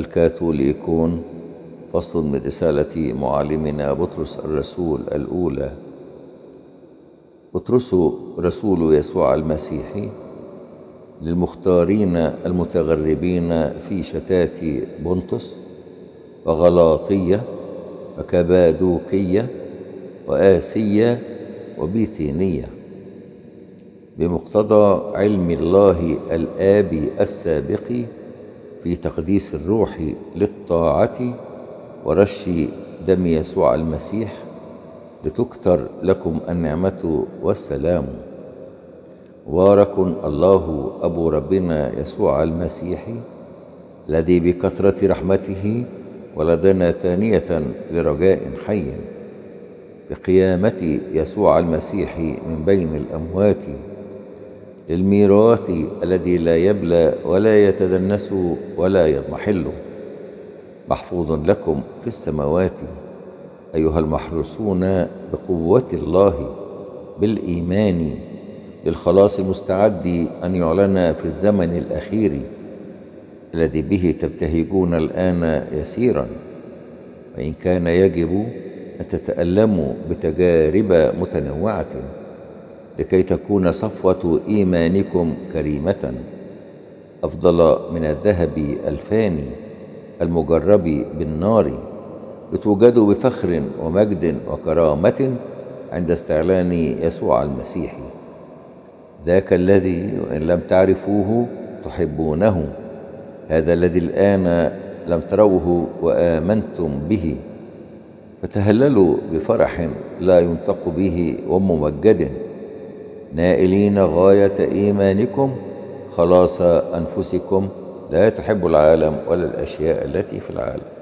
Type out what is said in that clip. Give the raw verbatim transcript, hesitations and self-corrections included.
الكاثوليكون. فصل من رسالة معلمنا بطرس الرسول الأولى. بطرس رسول يسوع المسيح للمختارين المتغربين في شتات بنطس وغلاطية وكبادوكية وآسية وبيثينية، بمقتضى علم الله الآب السابق في تقديس الروح للطاعة ورش دم يسوع المسيح، لتكثر لكم النعمة والسلام. مبارك الله أبو ربنا يسوع المسيح، الذي بكثرة رحمته ولدنا ثانية لرجاء حي بقيامة يسوع المسيح من بين الأموات، للميراث الذي لا يبلى ولا يتدنس ولا يضمحل، محفوظ لكم في السماوات، أيها المحروسون بقوة الله بالإيمان، للخلاص المستعد أن يعلن في الزمن الأخير، الذي به تبتهجون الآن يسيرا، وإن كان يجب أن تتألموا بتجارب متنوعة، لكي تكون صفوة إيمانكم كريمة أفضل من الذهب الفاني المجرب بالنار، لتوجدوا بفخر ومجد وكرامة عند استعلان يسوع المسيح، ذاك الذي وإن لم تعرفوه تحبونه، هذا الذي الآن لم تروه وآمنتم به، فتهللوا بفرح لا ينطق به وممجد، نائلين غاية إيمانكم خلاص أنفسكم، لا تحب العالم ولا الأشياء التي في العالم.